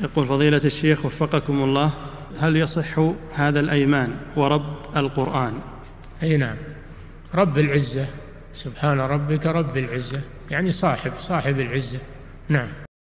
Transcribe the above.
يقول فضيلة الشيخ وفقكم الله، هل يصح هذا الأيمان ورب القرآن؟ أي نعم، رب العزة، سبحان ربك رب العزة، يعني صاحب العزة. نعم.